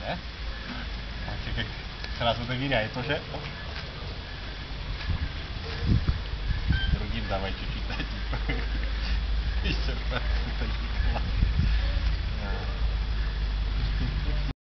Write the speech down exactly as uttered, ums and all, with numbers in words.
да? Он тебе сразу доверяет уже. Другим давай чуть-чуть дать. Еще раз.